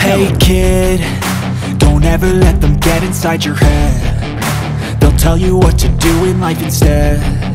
Hey kid, don't ever let them get inside your head. They'll tell you what to do in life instead.